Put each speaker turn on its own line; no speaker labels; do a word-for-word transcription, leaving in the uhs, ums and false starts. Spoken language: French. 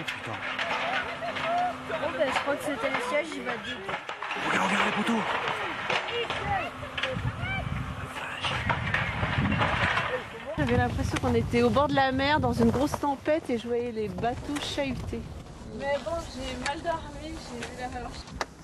putain.
Bon bah je crois que c'était le siège, il va dire.
Regarde, regarde les poteaux.
J'avais l'impression qu'on était au bord de la mer dans une grosse tempête et je voyais les bateaux chahuter. Mais bon, j'ai mal dormi, j'ai eu la